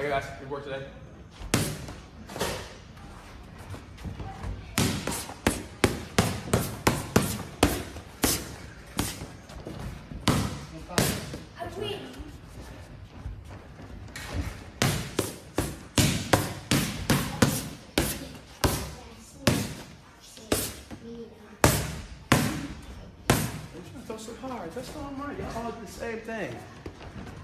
Hey guys, good work today. Throw so hard. That's all right. Y'all all do the same thing.